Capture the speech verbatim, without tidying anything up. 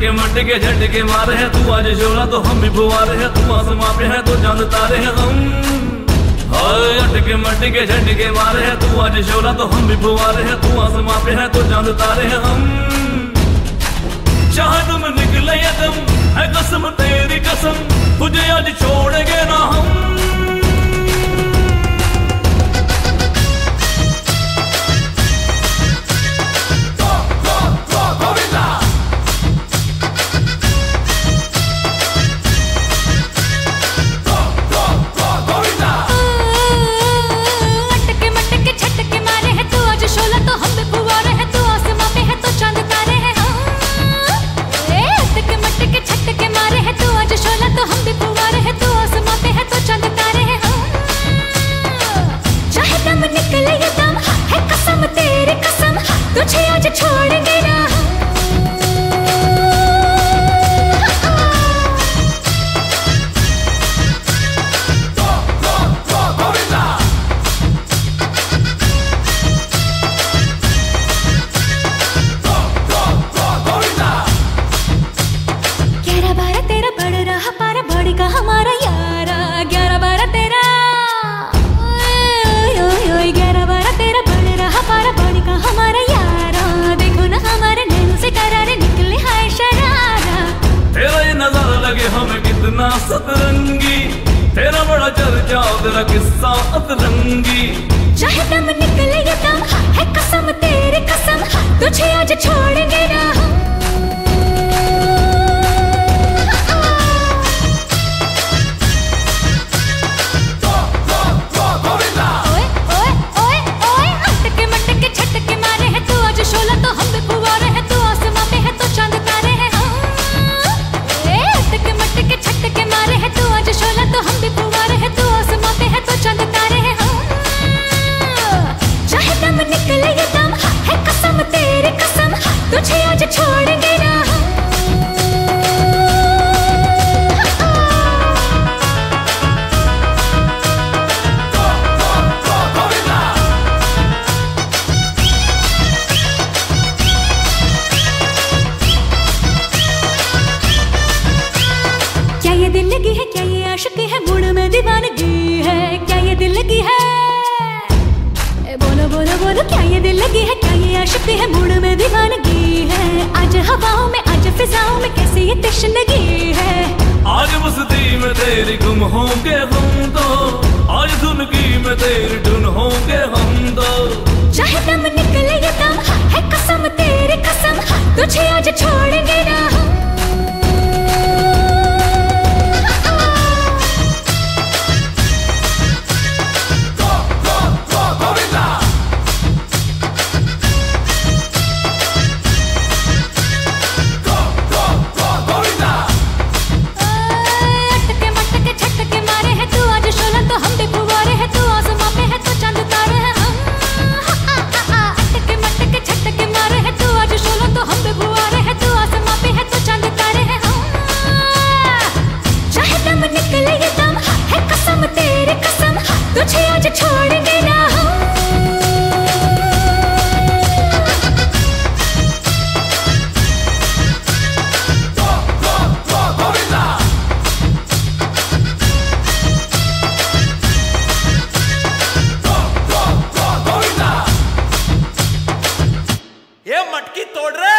अटके मटके झटके मारे हैं, तू आज शोला तो हम भी फुवारे हैं, तू आसमां पे है तो चांद तारे हैं हम। हाय अटके मटके झटके मारे हैं, तू आज शोला तो हम भी फुवारे हैं, तू आसमां पे है तो चांद तारे हैं हम। चाहे तुम निकले या दम है कसम तेरी कसम, तुझे आज छोड़ेंगे ना हम। तुझे आज छोड़ेंगे ना ग्यारह बारह तेरा बढ़ रहा पारा बड़ी का हमारा यारा, ग्यारह बारह तेरा ग्यारह बारह तेरा बढ़ रहा पारा बड़ी का हमारा यारा, देखो ना हमारे नैनों से करारे निकले हाय शरारा। तेरा ये नजारा लगे हमें कितना सतरंगी, तेरा बड़ा चर्चा तेरा किस्सा अतरंगी। चाहे दम निकले ये दम है कसम तेरी कसम, तुझे आज छोड़ेंगे ना हम। शोला तो हम भी फुवारे हैं, तू आसमां पे है तो चांद तारे हैं हम। ए अटके मटके छटके मारे हैं, तू आज शोला तो हम भी फुवारे हैं, तू आसमां पे है तो चांद तारे हैं हम। चाहे दम निकले ये दम है कसम तेरी कसम, तुझे आज छोड़ेंगे ना हम। दिल लगी है क्या ये आशिकी है, मूड में दीवानगी है क्या ये दिल लगी है। ए बोलो बोलो बोलो क्या ये दिल लगी है, क्या ये आशिकी है, मूड में दीवानगी है। आज हवाओं में आज फिजाओं में कैसी ये तशनगी है। आज मस्ती में तेरी गुम होंगे हम तो, आज धुन की में तेरी धुन होंगे हम तो। चाहे दम निकले ये दम है कसम तेरी कसम, तुझे आज छोड़ेंगे ना हम। तुझे आज छोड़ेंगे ना हम। ये मटकी तोड़ रहे